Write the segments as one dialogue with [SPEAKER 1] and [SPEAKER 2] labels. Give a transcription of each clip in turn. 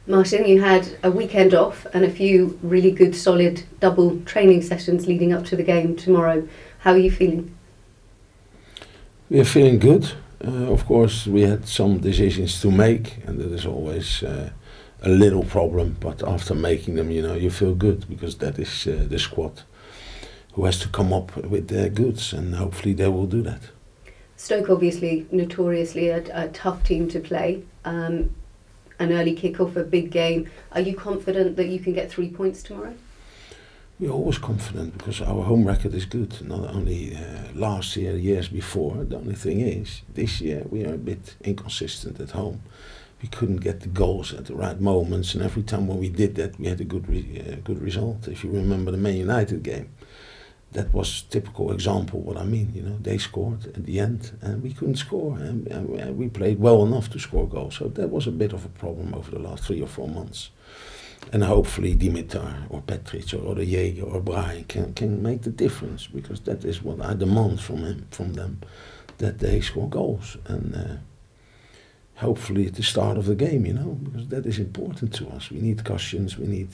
[SPEAKER 1] Martin, you had a weekend off and a few really good, solid double training sessions leading up to the game tomorrow. How are you feeling?
[SPEAKER 2] We are feeling good. Of course, we had some decisions to make, and that is always a little problem. But after making them, you feel good, because that is the squad who has to come up with their goods, and hopefully they will do that.
[SPEAKER 1] Stoke, obviously, notoriously a tough team to play. An early kick-off, a big game. Are you confident that you can get 3 points tomorrow?
[SPEAKER 2] We're always confident, because our home record is good. Not only last year, years before. The only thing is, this year we are a bit inconsistent at home. We couldn't get the goals at the right moments, and every time when we did that, we had a good result. If you remember the Man United game, that was a typical example what I mean. They scored at the end and we couldn't score, and we played well enough to score goals. So that was a bit of a problem over the last 3 or 4 months. And hopefully Dimitar or Patrick or Jaeger or Brian can make the difference, because that is what I demand from them, that they score goals. And hopefully at the start of the game, because that is important to us. We need cushions, we need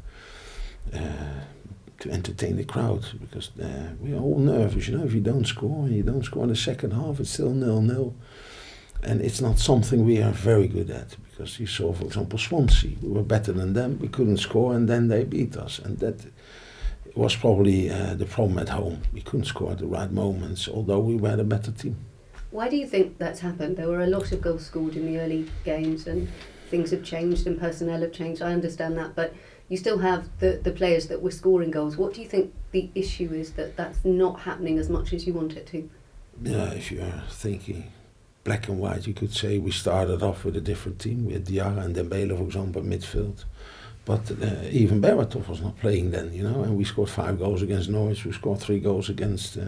[SPEAKER 2] to entertain the crowd, because we are all nervous. If you don't score, and you don't score in the second half, it's still 0-0. And it's not something we are very good at, because you saw, for example, Swansea. We were better than them, we couldn't score, and then they beat us. And that was probably the problem at home. We couldn't score at the right moments, although we were the better team.
[SPEAKER 1] Why do you think that's happened? There were a lot of goals scored in the early games, and things have changed and personnel have changed. I understand that, but you still have the players that were scoring goals. What do you think the issue is that's not happening as much as you want it to?
[SPEAKER 2] Yeah, if you are thinking black and white, you could say we started off with a different team. We had Diarra and Dembele, for example, in midfield. But even Berbatov was not playing then, and we scored 5 goals against Norwich. We scored 3 goals against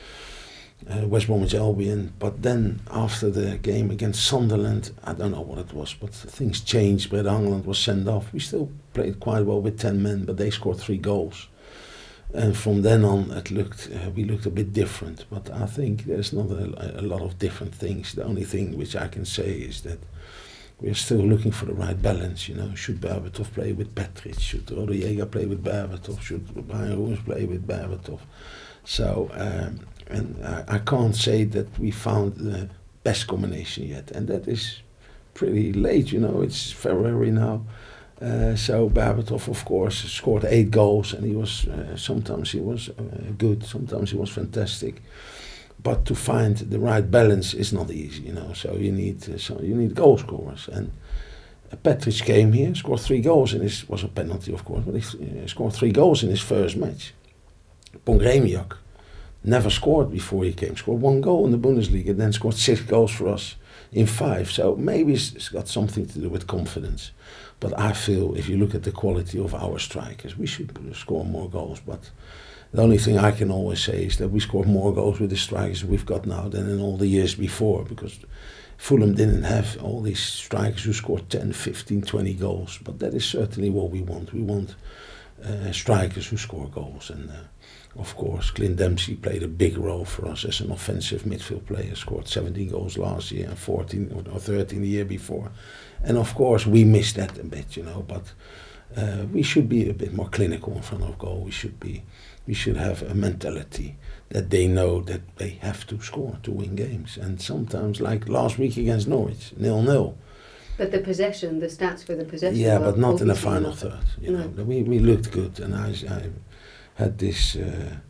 [SPEAKER 2] West Bromwich Albion. But then after the game against Sunderland, I don't know what it was, but things changed. Brett Hangland was sent off. We still played quite well with 10 men, but they scored 3 goals. And from then on, we looked a bit different. But I think there's not a lot of different things. The only thing which I can say is that we're still looking for the right balance. Should Berbatov play with Patrick? Should Rodallega play with Berbatov? Should Brian Ruins play with Berbatov? So, and I can't say that we found the best combination yet, and that is pretty late. It's February now. So Berbatov, of course, scored 8 goals, and he was sometimes he was good, sometimes he was fantastic. But to find the right balance is not easy, So you need goal scorers. And Patrick came here, scored 3 goals, and it was a penalty, of course, but he scored 3 goals in his first match. Pongremiak never scored before he came. Scored 1 goal in the Bundesliga, then scored 6 goals for us in 5. So maybe it's got something to do with confidence. But I feel if you look at the quality of our strikers, we should score more goals. But the only thing I can always say is that we scored more goals with the strikers we've got now than in all the years before, because Fulham didn't have all these strikers who scored 10, 15, 20 goals. But that is certainly what we want. We want strikers who score goals. And of course, Clint Dempsey played a big role for us as an offensive midfield player. Scored 17 goals last year and 14 or 13 the year before. And of course, we missed that a bit, but we should be a bit more clinical in front of goal. We should have a mentality that they know that they have to score to win games. And sometimes, like last week against Norwich, 0-0.
[SPEAKER 1] But the possession, the stats for the possession.
[SPEAKER 2] Yeah, but not in the final third. We looked good, and I had this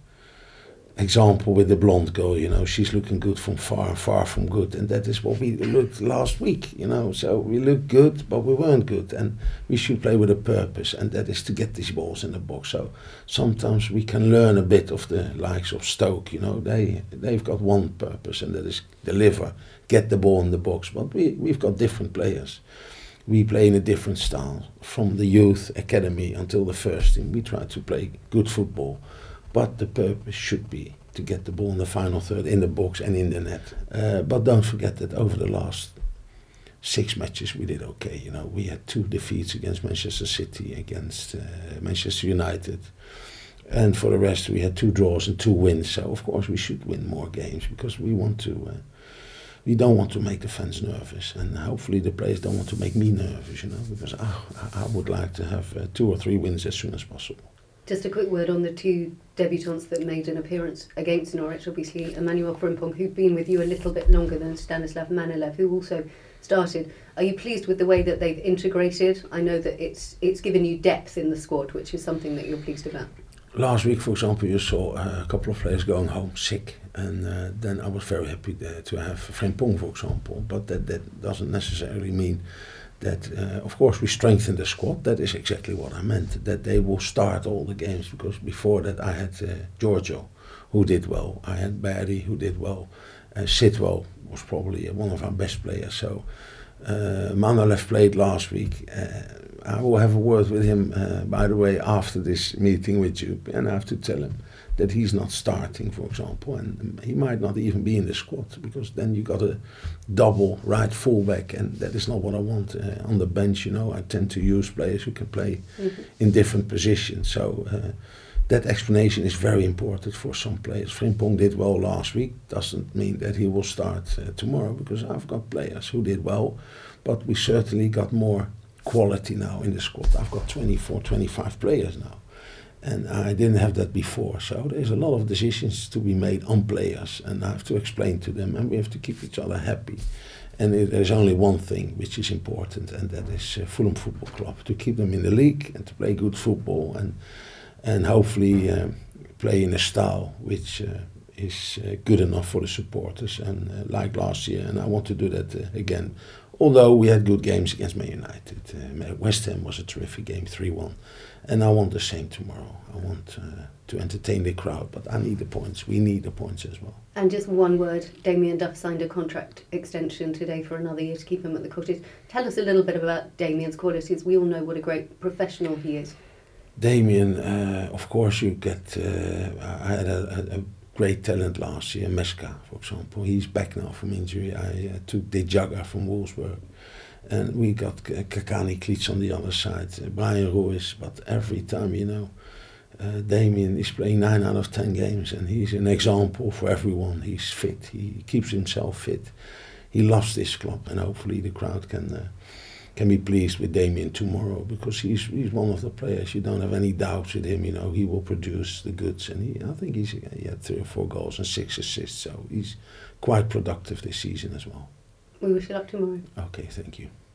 [SPEAKER 2] example with the blonde girl. She's looking good from far from good, and that is what we looked last week. So we looked good, but we weren't good, and we should play with a purpose, and that is to get these balls in the box. So sometimes we can learn a bit of the likes of Stoke. They've got one purpose, and that is deliver, get the ball in the box. But we've got different players. We play in a different style from the youth academy until the first team. We try to play good football. But the purpose should be to get the ball in the final third, in the box and in the net. But don't forget that over the last 6 matches we did okay. We had 2 defeats against Manchester City, against Manchester United. And for the rest we had 2 draws and 2 wins. So of course we should win more games, because we want to we don't want to make the fans nervous, and hopefully the players don't want to make me nervous, you know, because I would like to have 2 or 3 wins as soon as possible.
[SPEAKER 1] Just a quick word on the 2 debutants that made an appearance against Norwich. Obviously, Emmanuel Frimpong, who'd been with you a little bit longer than Stanislav Manilev, who also started. Are you pleased with the way that they've integrated? I know that it's given you depth in the squad, which is something that you're pleased about.
[SPEAKER 2] Last week, for example, you saw a couple of players going home sick, and then I was very happy to have Frimpong, for example. But that doesn't necessarily mean that, of course, we strengthen the squad. That is exactly what I meant, that they will start all the games, because before that I had Giorgio, who did well. I had Barry, who did well. Sidwell was probably one of our best players. So Manilev played last week. I will have a word with him, by the way, after this meeting with you, and I have to tell him that he's not starting, for example, and he might not even be in the squad, because then you got a double right fullback, and that is not what I want on the bench. You know, I tend to use players who can play in different positions. So that explanation is very important for some players. Frimpong did well last week. Doesn't mean that he will start tomorrow, because I've got players who did well, but we certainly got more quality now in the squad. I've got 24, 25 players now, and I didn't have that before. So there's a lot of decisions to be made on players, and I have to explain to them, and we have to keep each other happy. And there's only one thing which is important, and that is Fulham Football Club, to keep them in the league and to play good football, and hopefully play in a style which is good enough for the supporters, and like last year, and I want to do that again. Although we had good games against Man United. West Ham was a terrific game, 3-1. And I want the same tomorrow. I want to entertain the crowd, but I need the points. We need the points as well.
[SPEAKER 1] And just one word, Damien Duff signed a contract extension today for another year to keep him at the Cottage. Tell us a little bit about Damien's qualities. We all know what a great professional he is.
[SPEAKER 2] Damien, of course, you get... I had a great talent last year, Meska, for example. He's back now from injury. I took De Jagger from Wolfsburg. And we got Kakani Klitsch on the other side, Brian Ruiz. But every time, you know, Damien is playing 9 out of 10 games, and he's an example for everyone. He's fit. He keeps himself fit. He loves this club, and hopefully the crowd can be pleased with Damien tomorrow, because he's one of the players. You don't have any doubts with him. You know, he will produce the goods, and I think he had 3 or 4 goals and 6 assists. So he's quite productive this season as well.
[SPEAKER 1] We wish you luck tomorrow.
[SPEAKER 2] Okay, thank you.